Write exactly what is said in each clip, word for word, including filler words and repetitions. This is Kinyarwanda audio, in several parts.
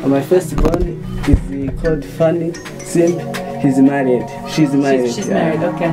my firstborn is called Fanny Sim. He's married. She's married. She's, she's married, okay.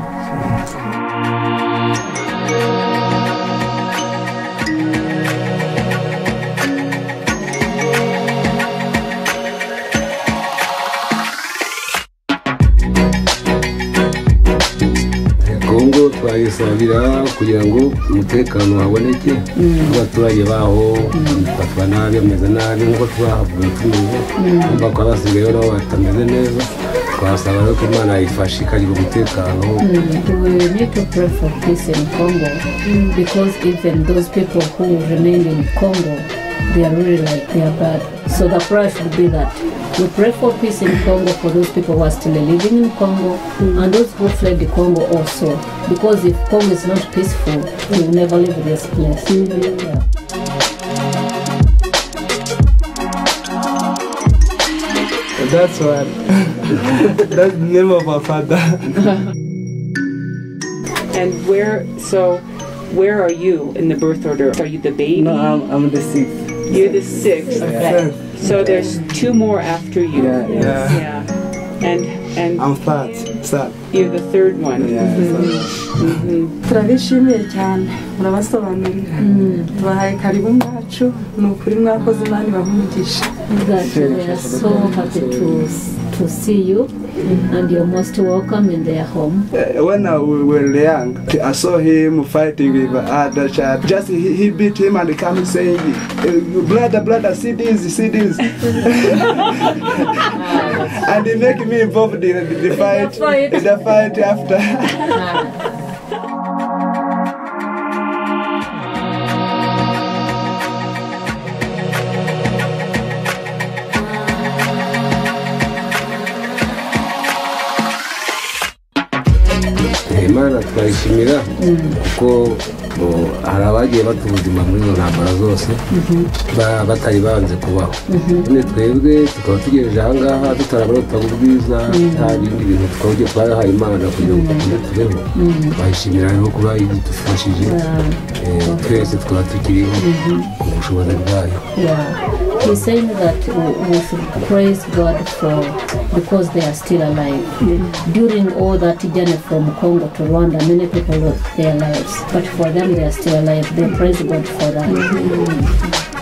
Kongo twayisabira kugira ngo umutekano haboneke abaturage baho bafatwa nabi bameze nabi nk'uko twahavuye tumeze kumva ko abasigayeho nabo batameze neza twasaba ko Imana yifashe ikagira umutekano. We need to pray for peace in Congo because even those people who remain in Congo, they are really like they are bad. So the prayer should be that we pray for peace in Congo for those people who are still living in Congo mm. and those who fled the Congo also. Because if Congo is not peaceful, we will never leave this place. Mm-hmm. Yeah. That's what. That's the name of our father. And where, so, where are you in the birth order? Are you the baby? No, I'm, I'm the sixth. You're the sixth. Okay. So there's two more after you. Yeah, yeah. Yeah. And and I'm third. Third. You're the third one. Yeah. Turabishimiye cyane murabasobanurira tubahaye karibu mwacu nukuri mwakoze Imana ibahumugisha. We are so happy to to see you and you're most welcome in their home. Uh, when uh, we were young, I saw him fighting with other child. Just he, he beat him and he came saying, "Brother, brother, see this, see this," and he make me involved in the, the fight, in the fight after. Imana twayishimira kuko hari abagiye bata ubuzima muri izo ntambara zose batari banze kubaho. None twebwe tukaba tugejeje aha ngaha tutarabona ubwiza nta bindi bintu twabyo twahaye Imana kugira ngo tubeho. Twayishimira rero kuba idufashije twese twaba tukiriho ku bushobozi bwayo. He's saying that we should praise God for because they are still alive. Mm. During all that journey from Congo to Rwanda, many people lost their lives, but for them they are still alive. They praise God for that. Mm-hmm.